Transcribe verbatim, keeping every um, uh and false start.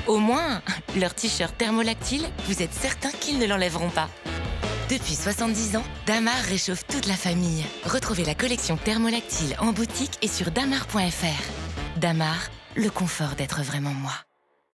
Au moins, leur t-shirt thermolactyle, vous êtes certain qu'ils ne l'enlèveront pas. Depuis soixante-dix ans, Damar réchauffe toute la famille. Retrouvez la collection thermolactyle en boutique et sur damar point F R. Damar, le confort d'être vraiment moi.